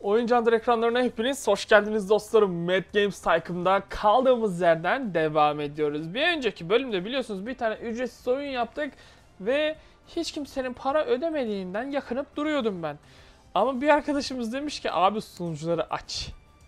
Oyuncu ekranlarına hepiniz hoş geldiniz dostlarım. Mad Games Tycoon'da kaldığımız yerden devam ediyoruz. Bir önceki bölümde biliyorsunuz bir tane ücretsiz oyun yaptık ve hiç kimsenin para ödemediğinden yakınıp duruyordum ben. Ama bir arkadaşımız demiş ki abi sunucuları aç.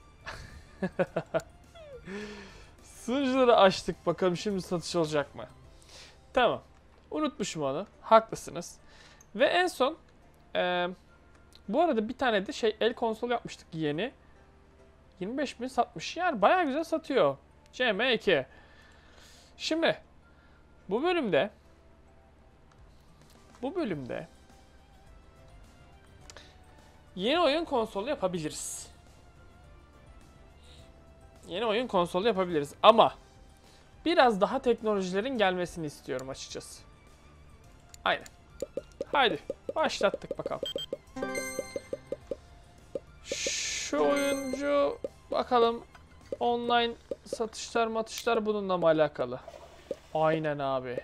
Sunucuları açtık, bakalım şimdi satış olacak mı? Tamam. Unutmuşum onu. Haklısınız. Ve en son bu arada bir tane de el konsol yapmıştık yeni. 25.000 satmış. Yani bayağı güzel satıyor. CM2. Şimdi bu bölümde yeni oyun konsolu yapabiliriz. Yeni oyun konsolu yapabiliriz ama biraz daha teknolojilerin gelmesini istiyorum açıkçası. Aynen. Haydi başlattık bakalım. Şu oyuncu bakalım online satışlar bununla mı alakalı? Aynen abi.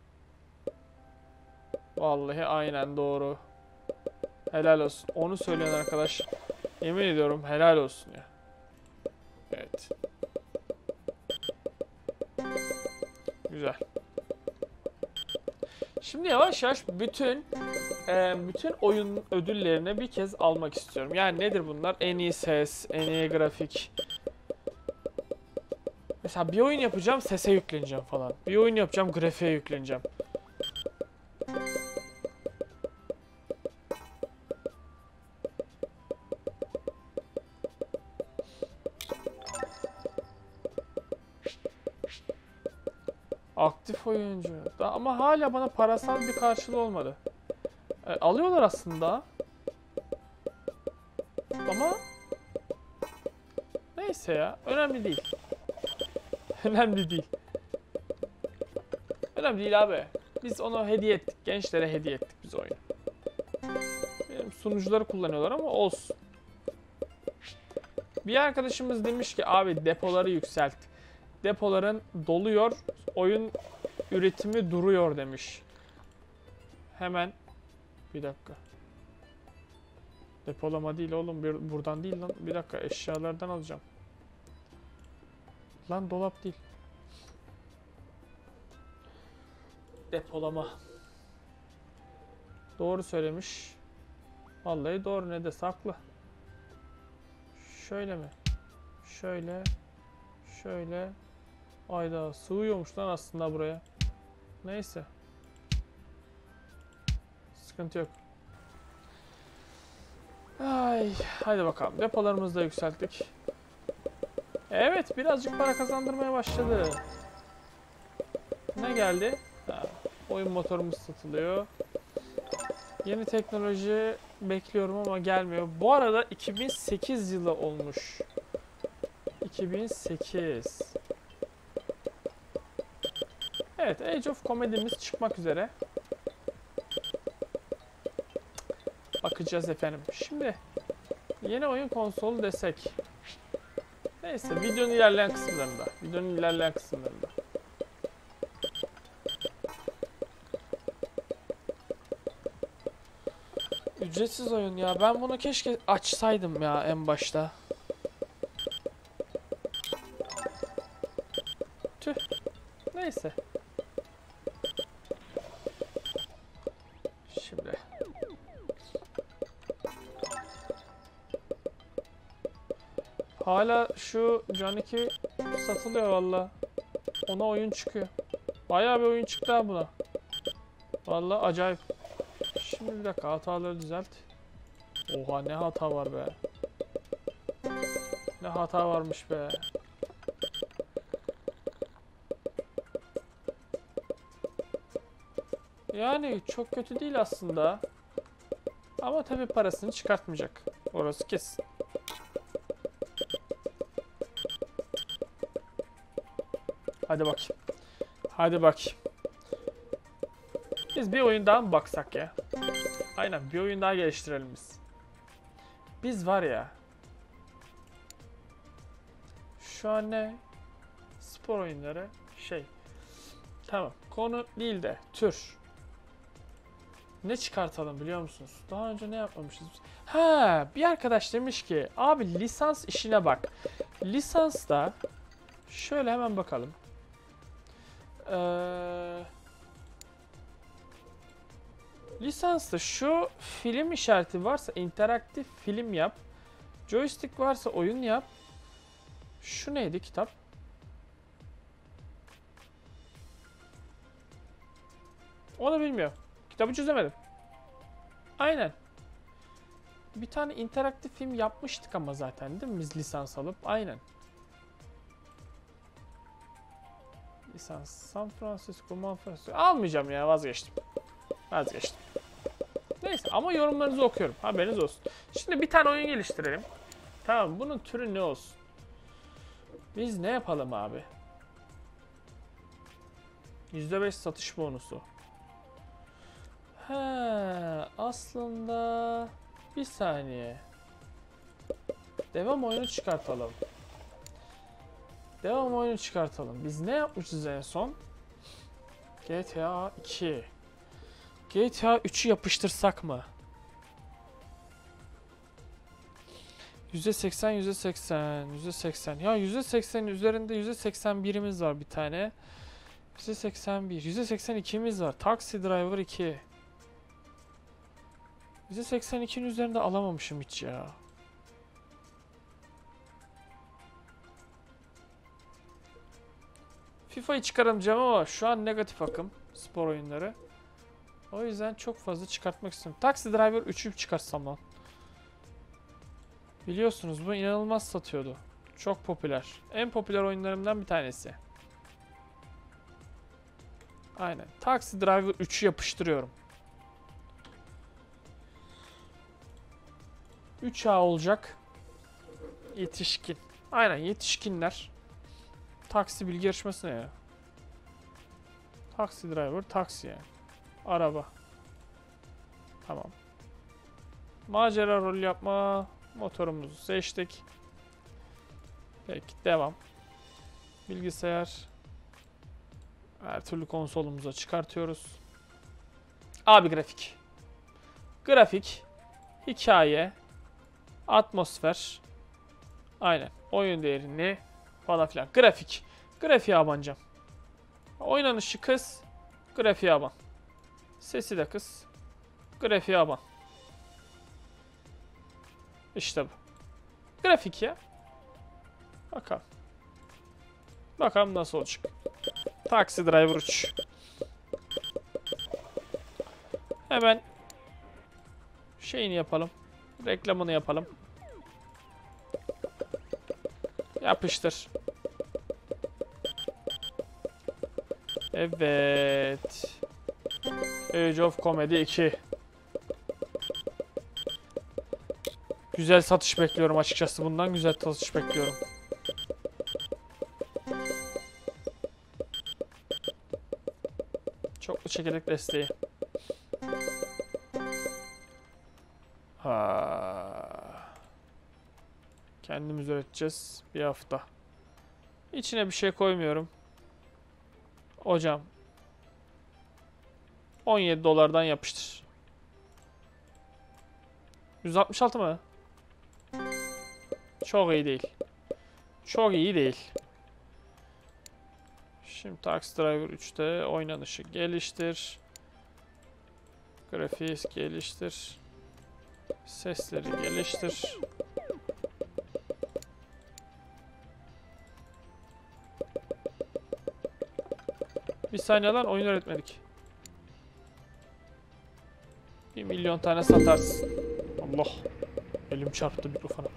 Vallahi aynen doğru. Helal olsun. Onu söyleyen arkadaş yemin ediyorum helal olsun ya. Evet. Güzel. Şimdi yavaş yavaş bütün oyun ödüllerini bir kez almak istiyorum. Yani nedir bunlar? En iyi ses, en iyi grafik. Mesela bir oyun yapacağım, sese yükleneceğim falan. Bir oyun yapacağım, grafiğe yükleneceğim. Aktif oyuncu. Ama hala bana parasal bir karşılığı olmadı. Alıyorlar aslında. Ama neyse ya. Önemli değil. Önemli değil. Önemli değil abi. Biz onu hediye ettik. Gençlere hediye ettik biz oyunu. Benim sunucuları kullanıyorlar ama olsun. Bir arkadaşımız demiş ki abi depoları yükselt. Depoların doluyor. Oyun üretimi duruyor demiş. Hemen bir dakika. Depolama değil oğlum. Buradan değil lan. Bir dakika eşyalardan alacağım. Lan dolap değil. Depolama. Doğru söylemiş. Vallahi doğru, ne de saklı. Şöyle mi? Şöyle. Şöyle. Ayda sığıyormuş lan aslında buraya. Neyse. Sıkıntı yok. Ay, hadi bakalım. Depolarımızı da yükselttik. Evet, birazcık para kazandırmaya başladı. Ne geldi? Ha, oyun motorumuz satılıyor. Yeni teknoloji bekliyorum ama gelmiyor. Bu arada 2008 yılı olmuş. 2008. Evet, Age of Comedy'miz çıkmak üzere. Bakacağız efendim. Şimdi yeni oyun konsolu desek. Neyse, videonun ilerleyen kısımlarında. Ücretsiz oyun ya. Ben bunu keşke açsaydım ya en başta. Tüh. Neyse. Şimdi. Hala şu Can 2 satılıyor valla. Ona oyun çıkıyor. Bayağı bir oyun çıktı ha buna. Valla acayip. Şimdi bir dakika hataları düzelt. Oha ne hata var be. Ne hata varmış be. Yani çok kötü değil aslında. Ama tabii parasını çıkartmayacak. Orası kesin. Hadi bakayım. Hadi bakayım. Biz bir oyun daha mı baksak ya? Aynen, bir oyun daha geliştirelim biz. Biz var ya. Şu an ne? Spor oyunları Tamam. Konu değil de tür. Ne çıkartalım biliyor musunuz? Daha önce ne yapmamışız biz? Ha, bir arkadaş demiş ki abi lisans işine bak. Lisansta şöyle hemen bakalım. Lisansta şu film işareti varsa interaktif film yap. Joystick varsa oyun yap. Şu neydi kitap? Onu bilmiyorum. Kitabı çözemedim. Aynen. Bir tane interaktif film yapmıştık ama zaten değil mi biz lisans alıp? Aynen. Lisans San Francisco, Manfredo. Almayacağım ya, vazgeçtim. Vazgeçtim. Neyse ama yorumlarınızı okuyorum. Haberiniz olsun. Şimdi bir tane oyun geliştirelim. Tamam, bunun türü ne olsun? Biz ne yapalım abi? %5 satış bonusu. He, aslında bir saniye. Devam oyunu çıkartalım. Devam oyunu çıkartalım. Biz ne yapmışız en son? GTA 2. GTA 3'ü yapıştırsak mı? %80, %80, %80. Ya %80'in üzerinde %81'imiz var bir tane. %81, %82'miz var. Taxi Driver 2. %82'nin üzerinde alamamışım hiç ya. FIFA'yı çıkaramayacağım ama şu an negatif akım spor oyunları. O yüzden çok fazla çıkartmak istiyorum. Taxi Driver 3'ü çıkarsam lan. Biliyorsunuz bu inanılmaz satıyordu. Çok popüler. En popüler oyunlarımdan bir tanesi. Aynen. Taxi Driver 3'ü yapıştırıyorum. 3A olacak. Yetişkin. Aynen yetişkinler. Taksi bilgi yarışması ne ya? Taxi Driver, taksi yani. Araba. Tamam. Macera rol yapma. Motorumuzu seçtik. Peki devam. Bilgisayar. Her türlü konsolumuza çıkartıyoruz. Abi grafik. Grafik. Hikaye. Atmosfer. Aynen. Oyun değerini falan filan. Grafik. Grafiğe abanacağım. Oynanışı kız. Grafiğe aban. Sesi de kız. Grafiğe aban. İşte bu. Grafik ya. Bakalım. Bakalım nasıl olacak. Taxi Driver 3. Hemen şeyini yapalım. Reklamını yapalım. Yapıştır. Evet. Age of Comedy 2. Güzel satış bekliyorum açıkçası bundan. Güzel satış bekliyorum. Çoklu çekirdek desteği. Ha. Kendimiz üreteceğiz bir hafta. İçine bir şey koymuyorum. Hocam. 17 dolardan yapıştır. 166 mı? Çok iyi değil. Çok iyi değil. Şimdi Taxi Driver 3'te oynanışı geliştir. Grafiği geliştir. Sesleri geliştir. Bir saniye lan oyun öğretmedik. 1 milyon tane satarsın. Allah. Elim çarptı mikrofona.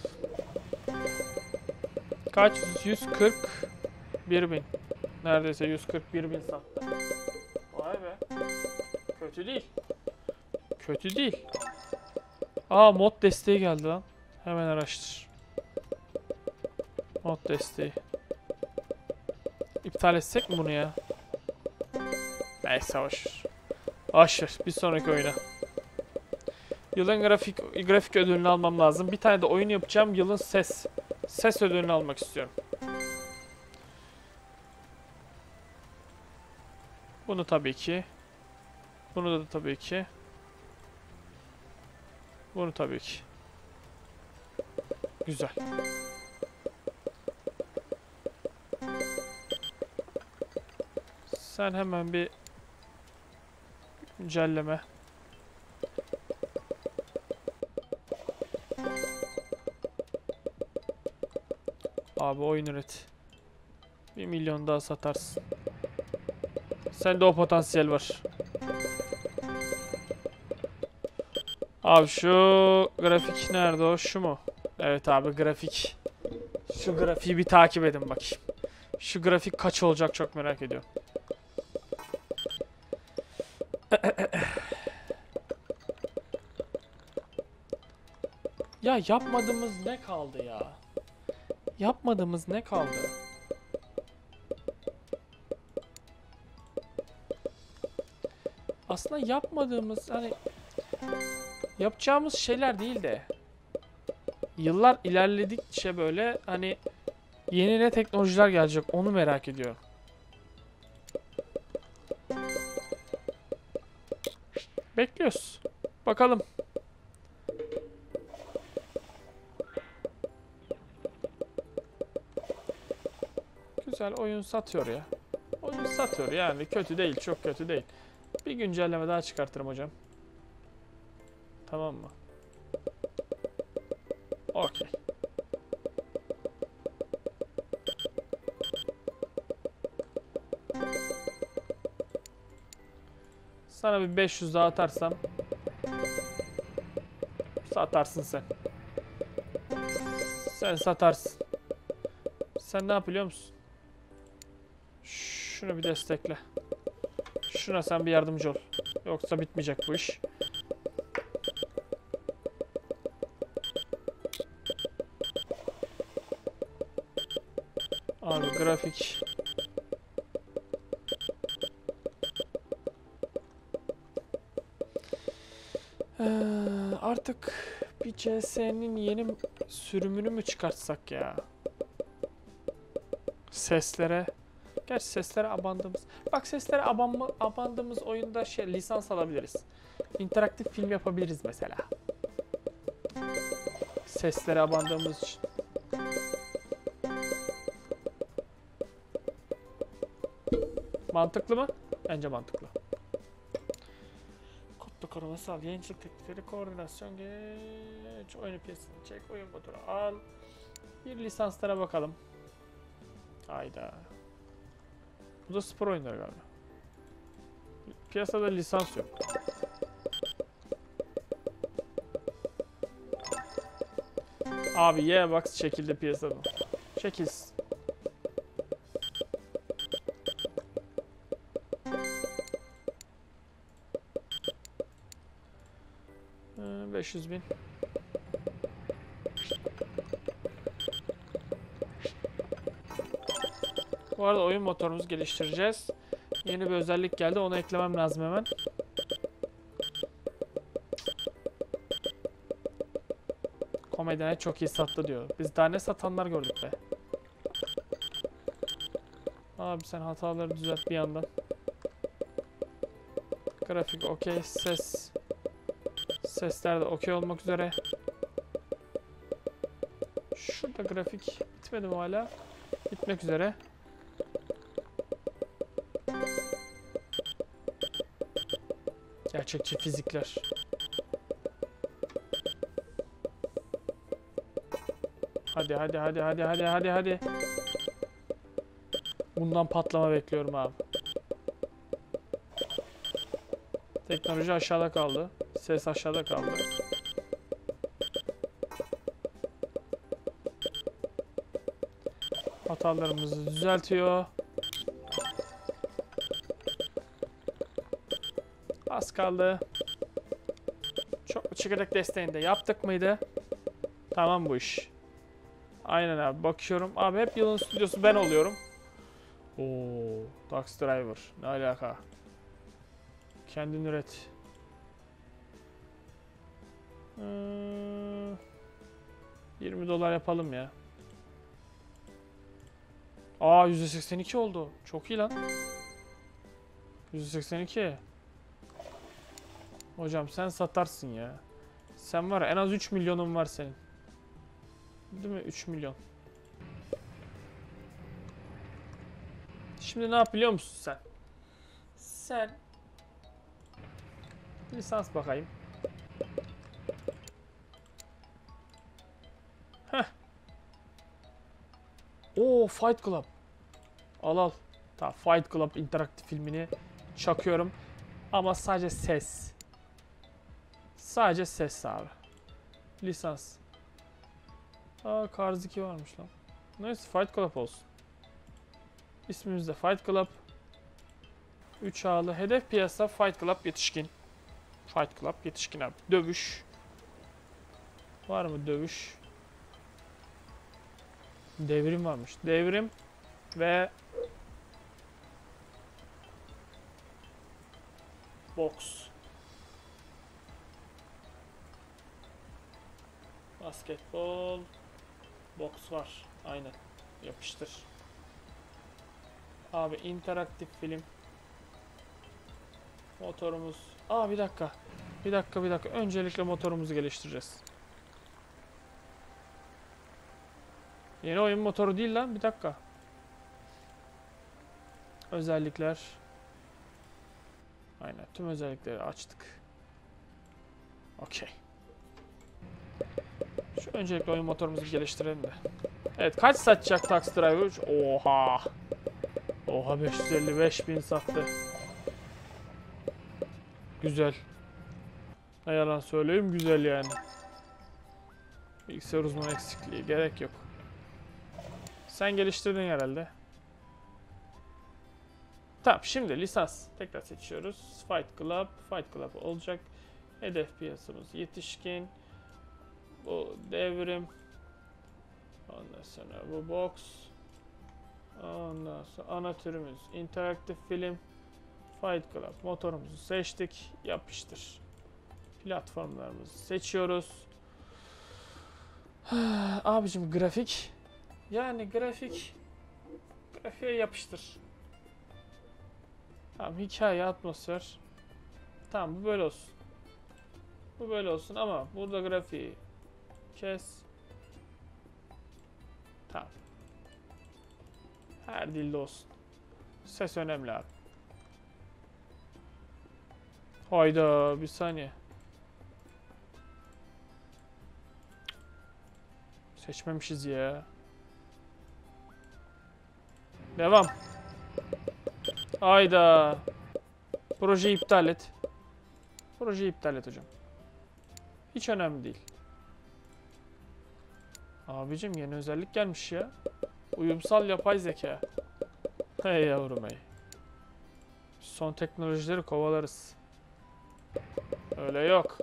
Kaç? 141 bin. Neredeyse 141 bin sattı. Vay be. Kötü değil. Kötü değil. Aa mod desteği geldi lan. Hemen araştır. Mod desteği. İptal etsek mi bunu ya? Neyse hoş. Boş ver. Bir sonraki oyuna. Yılın grafik ödülünü almam lazım. Bir tane de oyun yapacağım. Yılın ses ödülünü almak istiyorum. Bunu tabii ki. Bunu da tabii ki. Bunu tabii ki. Güzel. Sen hemen bir güncelleme. Abi oyun üret. 1 milyon daha satarsın. Sende o potansiyel var. Abi şu grafik nerede o? Şu mu? Evet abi grafik. Şu grafiği bir takip edin bakayım. Şu grafik kaç olacak çok merak ediyorum. Ya yapmadığımız ne kaldı ya? Yapmadığımız ne kaldı? Aslında yapmadığımız hani yapacağımız şeyler değil de yıllar ilerledikçe böyle hani yeni ne teknolojiler gelecek onu merak ediyorum. Bekliyoruz. Bakalım. Güzel oyun satıyor ya. Oyun satıyor yani kötü değil, çok kötü değil. Bir güncelleme daha çıkartırım hocam. Tamam mı? Okey. Sana bir 500 daha atarsam satarsın sen. Sen satarsın. Sen ne yapıyor musun? Şunu bir destekle. Şuna sen bir yardımcı ol. Yoksa bitmeyecek bu iş. Abi grafik. Artık bir CS'nin yeni sürümünü mü çıkartsak ya? Seslere. Gerçi seslere abandığımız. Bak seslere abandığımız oyunda lisans alabiliriz. İnteraktif film yapabiliriz mesela. Seslere abandığımız için. Mantıklı mı? Bence mantıklı. Kodlu koruması al. Yayıncılık teklifleri, koordinasyon geç. Oyunu piyasasını çek. Oyun motoru al. Bir lisanslara bakalım. Hayda. Bu da spor oyunları galiba. Piyasada lisans yok. Abi Box çekildi piyasadan. Çekilsin. Ee, 500.000. Bu arada oyun motorumuzu geliştireceğiz. Yeni bir özellik geldi. Onu eklemem lazım hemen. Komedine çok iyi sattı diyor. Biz daha ne satanlar gördük be. Abi sen hataları düzelt bir yandan. Grafik okey. Sesler de okey olmak üzere. Şurada grafik bitmedi mi hala? Bitmek üzere. Gerçekçi fizikler. Hadi. Bundan patlama bekliyorum abi. Teknoloji aşağıda kaldı. Ses aşağıda kaldı. Hatalarımızı düzeltiyor. Az kaldı. Çok çekirdek desteğinde yaptık mıydı? Tamam bu iş. Aynen abi bakıyorum. Abi hep yılın stüdyosu ben oluyorum. Oo, Taxi Driver. Ne alaka? Kendin üret. 20 dolar yapalım ya. Aa %82 oldu. Çok iyi lan. %82. Hocam sen satarsın ya. Sen var ya, en az 3 milyonun var senin. Değil mi? 3 milyon. Şimdi ne yap biliyor musun sen? Sen lisans bakayım. Heh. Oo, Fight Club. Al al. Tamam, Fight Club interaktif filmini çakıyorum. Ama sadece ses. Sadece ses abi. Lisans. Aa, Cars 2 varmış lan. Neyse, Fight Club olsun. İsmimiz de Fight Club. 3 A'lı. Hedef piyasa Fight Club yetişkin. Fight Club yetişkin abi. Dövüş. Var mı dövüş? Devrim varmış. Devrim ve boks. Basketbol. Boks var. Aynen. Yapıştır. Abi interaktif film. Motorumuz. Aa, bir dakika. Bir dakika. Öncelikle motorumuzu geliştireceğiz. Yeni oyun motoru değil lan. Bir dakika. Özellikler. Aynen. Tüm özellikleri açtık. Okey. Şu öncelikle oyun motorumuzu geliştirelim de. Evet, kaç satacak Taxi Driver 3? Oha. Oha, 555.000 sattı. Güzel. Ne yalan söyleyeyim, güzel yani. Bilgisayar uzmanı eksikliği gerek yok. Sen geliştirdin herhalde. Tamam, şimdi lisans tekrar seçiyoruz. Fight Club. Fight Club olacak. Hedef piyasamız yetişkin. Bu devrim. Ondan sonra bu box. Ondan sonra ana türümüz interaktif film. Fight Club. Motorumuzu seçtik. Yapıştır. Platformlarımızı seçiyoruz. Abicim, grafik. Yani grafiğe yapıştır. Tamam, hikaye, atmosfer. Tamam, bu böyle olsun. Bu böyle olsun ama burada grafiği kes. Tamam. Her dilde olsun. Ses önemli abi. Hayda, bir saniye. Seçmemişiz ya. Devam. Hayda. Projeyi iptal et. Projeyi iptal et hocam. Hiç önemli değil. Abicim, yeni özellik gelmiş ya. Uyumsal yapay zeka. Hey yavrum hey. Son teknolojileri kovalarız. Öyle yok.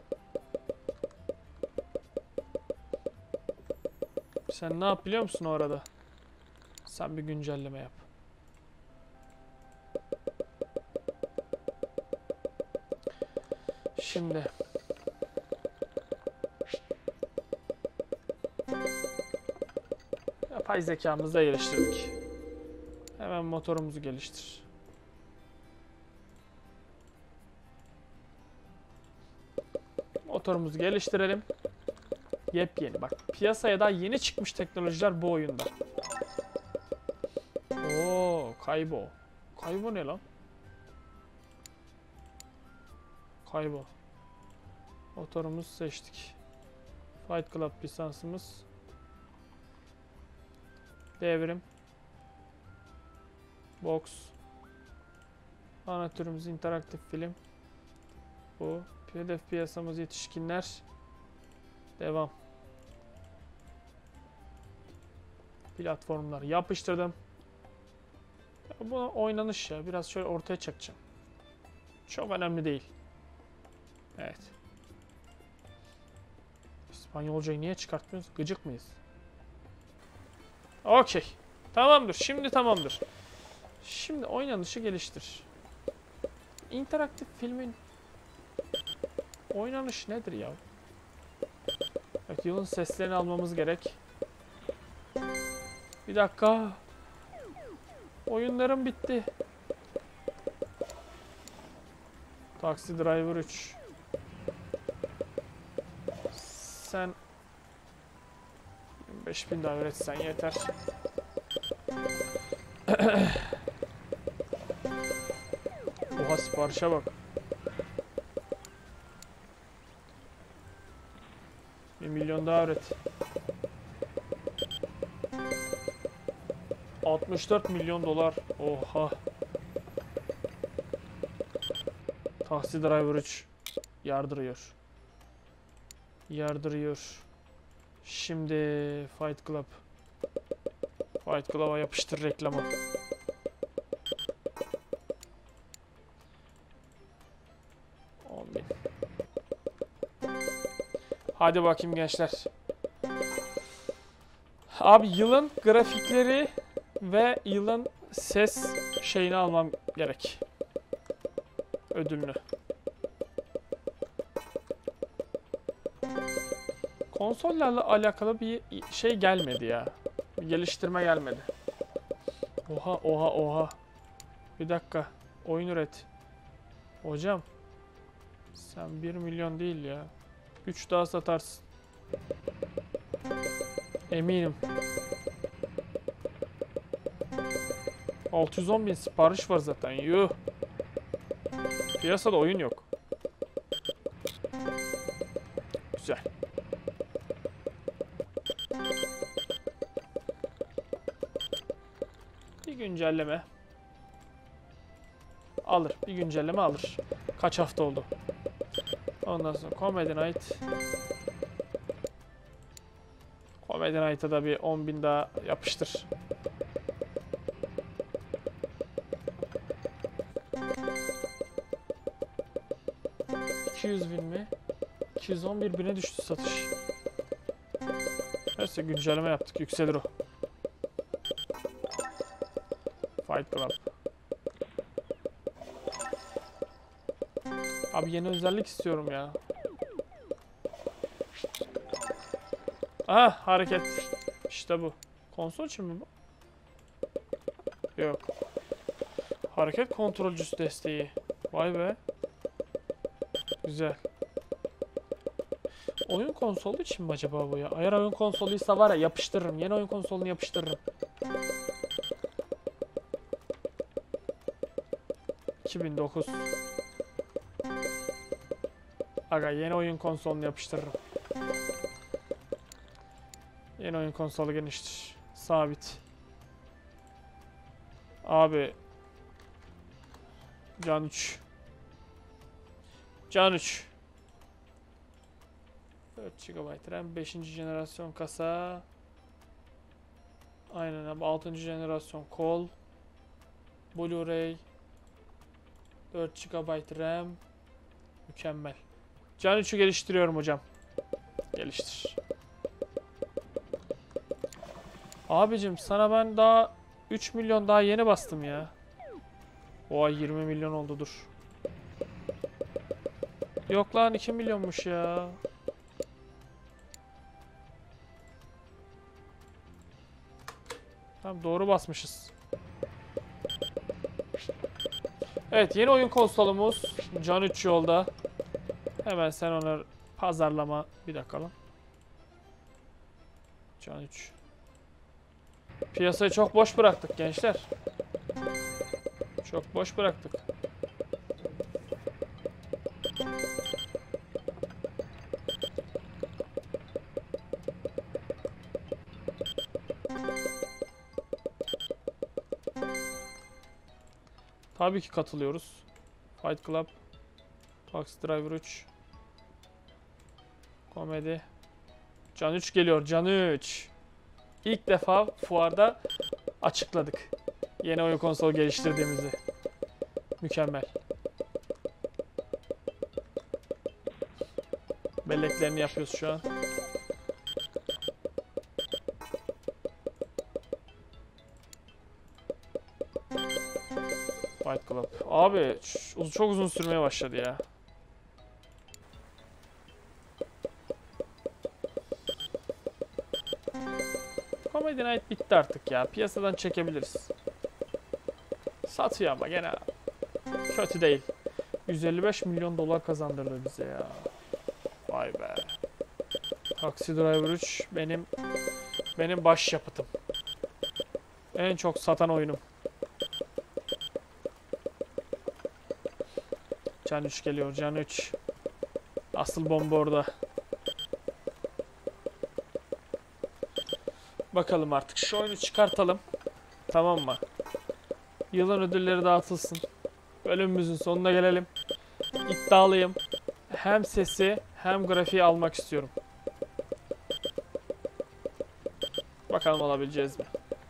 Sen ne yap biliyor musun o arada? Sen bir güncelleme yap. Şimdi. Yapay zekamızı da geliştirdik. Hemen motorumuzu geliştir. Motorumuzu geliştirelim. Yepyeni. Bak, piyasaya daha yeni çıkmış teknolojiler bu oyunda. Oo, Kaybo. Kaybo ne lan? Kaybo. Motorumuzu seçtik. Fight Club lisansımız. Devrim. Box. Ana türümüz interaktif film. Bu. Hedef piyasamız yetişkinler. Devam. Platformlar yapıştırdım. Ya, bu oynanış ya. Biraz şöyle ortaya çekeceğim. Çok önemli değil. Evet. İspanyolcayı niye çıkartmıyoruz? Gıcık mıyız? Okey. Tamamdır. Şimdi tamamdır. Şimdi oynanışı geliştir. İnteraktif filmin oynanış nedir ya? Evet, yılın seslerini almamız gerek. Bir dakika. Oyunlarım bitti. Taxi Driver 3. sen 25.000 daha üretsen yeter. Oha, siparişe bak. 1 milyon daha üret. 64 milyon dolar. Oha. Taxi Driver 3 yardırıyor. Yardırıyor. Şimdi Fight Club. Fight Club'a yapıştır reklamı. Hadi bakayım gençler. Abi yılın grafikleri ve yılın ses şeyini almam gerek. Ödülünü. Konsollarla alakalı bir şey gelmedi ya. Bir geliştirme gelmedi. Oha oha oha. Bir dakika. Oyun üret. Hocam. Sen 1 milyon değil ya. 3 daha satarsın. Eminim. 610.000 sipariş var zaten. Yuh. Piyasada oyun yok. Güzel. Bir güncelleme. Alır. Bir güncelleme alır. Kaç hafta oldu? Ondan sonra Comedy Night. Comedy Night'a da bir 10.000 daha yapıştır. $200.000 mi? 211.000'e düştü satış. Neyse güncelleme yaptık. Yükselir o. Fight Club. Abi yeni özellik istiyorum ya. Aha, hareket. İşte bu. Konsol için mi bu? Yok. Hareket kontrolcüsü desteği. Vay be. Güzel. Oyun konsolu için mi acaba bu ya? Eğer oyun konsoluysa var ya, yapıştırırım. Yeni oyun konsolunu yapıştırırım. 2009. Aga, yeni oyun konsolunu yapıştırırım. Yeni oyun konsolu geniştir. Sabit. Abi. Can 3. Can 3. 4 GB RAM. 5. jenerasyon kasa. Aynen abi. 6. jenerasyon kol. Blu-ray. 4 GB RAM. Mükemmel. Can 3'ü geliştiriyorum hocam. Geliştir. Abicim sana ben daha 3 milyon daha yeni bastım ya. Oha, 20 milyon oldu, dur. Yok lan, 2 milyonmuş ya. Tamam, doğru basmışız. Evet, yeni oyun konsolumuz Can 3 yolda. Hemen sen onu pazarlama bir dakika lan. Can 3. Piyasayı çok boş bıraktık gençler. Çok boş bıraktık. Tabii ki katılıyoruz. Fight Club, Taxi Driver 3, Komedi. Can 3 geliyor, Can 3. İlk defa fuarda açıkladık. Yeni oyun konsolu geliştirdiğimizi. Mükemmel. Belleklerini yapıyoruz şu an. Fight Club. Abi çok uzun sürmeye başladı ya. Comedy Night bitti artık ya. Piyasadan çekebiliriz. Satıyor ama gene kötü değil. 155 milyon dolar kazandırdı bize ya. Vay be. Taxi Driver 3 benim başyapıtım. En çok satan oyunum. Can 3 geliyor, Can 3. Asıl bomba orada. Bakalım artık şu oyunu çıkartalım. Tamam mı? Yılın ödülleri dağıtılsın. Bölümümüzün sonuna gelelim. İddialıyım. Hem sesi hem grafiği almak istiyorum. Bakalım alabileceğiz mi?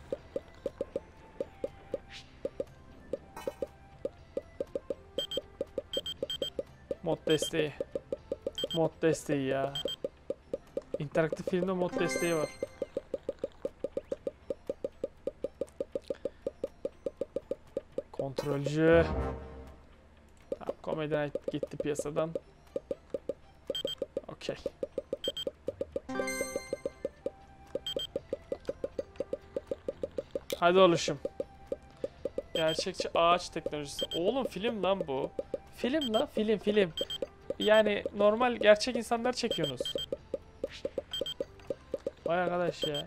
Mod desteği. Mod desteği ya. İnteraktif filmde mod desteği var. Kontrolcü. Tamam, komedi gitti piyasadan. Okey. Hadi oluşum. Gerçekçi ağaç teknolojisi. Oğlum film lan bu. Film lan, film. Yani normal gerçek insanlar çekiyorsunuz. Vay arkadaş ya.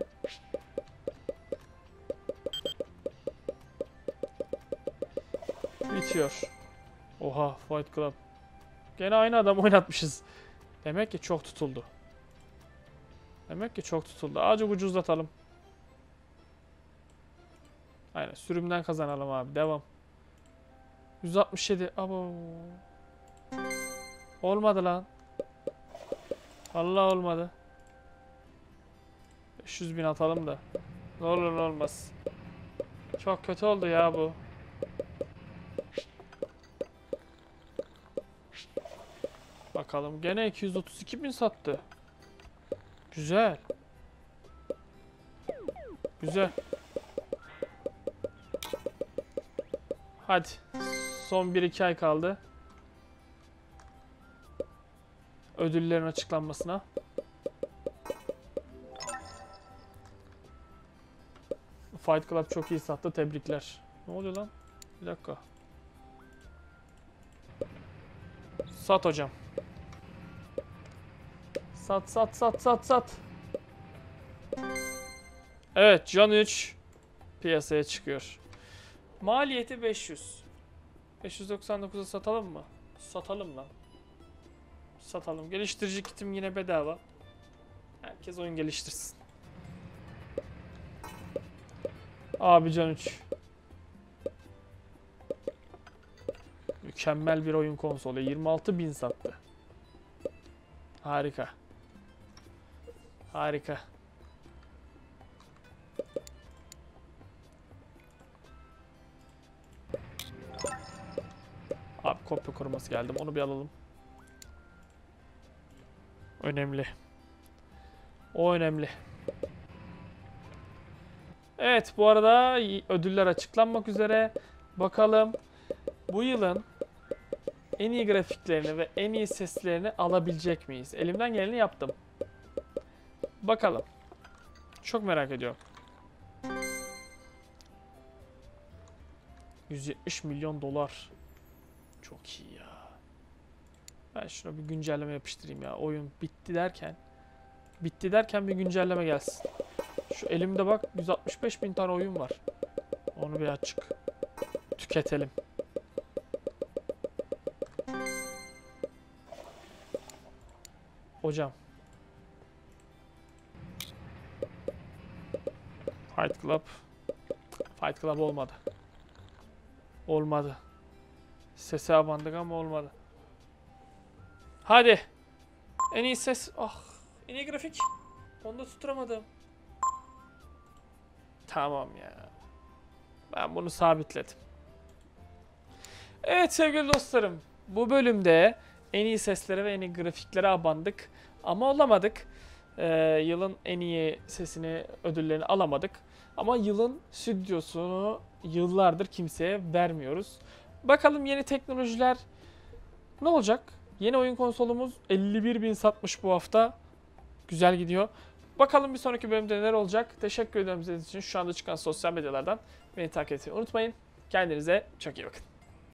Bitiyor. Oha, Fight Club. Gene aynı adam oynatmışız. Demek ki çok tutuldu. Azıcık ucuzlatalım. Aynen, sürümden kazanalım abi. Devam. 167. Abo. Olmadı lan. Vallahi olmadı. 500.000 atalım da. Ne olur ne olmaz. Çok kötü oldu ya bu. Bakalım, gene 232.000 sattı. Güzel. Güzel. Hadi. Son 1-2 ay kaldı. Ödüllerin açıklanmasına. Fight Club çok iyi sattı. Tebrikler. Ne oluyor lan? Bir dakika. Sat hocam. Sat. Evet, Can 3 piyasaya çıkıyor. Maliyeti 500. 599'a satalım mı? Satalım lan. Satalım. Geliştirici kitim yine bedava. Herkes oyun geliştirsin. Abi Can 3. Mükemmel bir oyun konsolu. 26.000 sattı. Harika. Harika. Abi kopya koruması geldim. Onu bir alalım. Önemli. O önemli. Evet, bu arada ödüller açıklanmak üzere. Bakalım bu yılın en iyi grafiklerini ve en iyi seslerini alabilecek miyiz? Elimden geleni yaptım. Bakalım. Çok merak ediyorum. 170 milyon dolar. Çok iyi ya. Ben şuna bir güncelleme yapıştırayım ya. Oyun bitti derken. Bitti derken bir güncelleme gelsin. Şu elimde bak 165.000 tane oyun var. Onu bir açık. Tüketelim. Hocam. Fight Club. Fight Club olmadı. Olmadı. Sese abandık ama olmadı. Hadi. En iyi ses. Ah. En iyi grafik. Onu da tutturamadım. Tamam ya. Ben bunu sabitledim. Evet sevgili dostlarım. Bu bölümde en iyi seslere ve en iyi grafiklere abandık. Ama olamadık. Yılın en iyi sesini, ödüllerini alamadık. Ama yılın stüdyosunu yıllardır kimseye vermiyoruz. Bakalım yeni teknolojiler ne olacak? Yeni oyun konsolumuz 51.000 satmış bu hafta. Güzel gidiyor. Bakalım bir sonraki bölümde neler olacak. Teşekkür ederim izlediğiniz için. Şu anda çıkan sosyal medyalardan beni takip etmeyi unutmayın. Kendinize çok iyi bakın.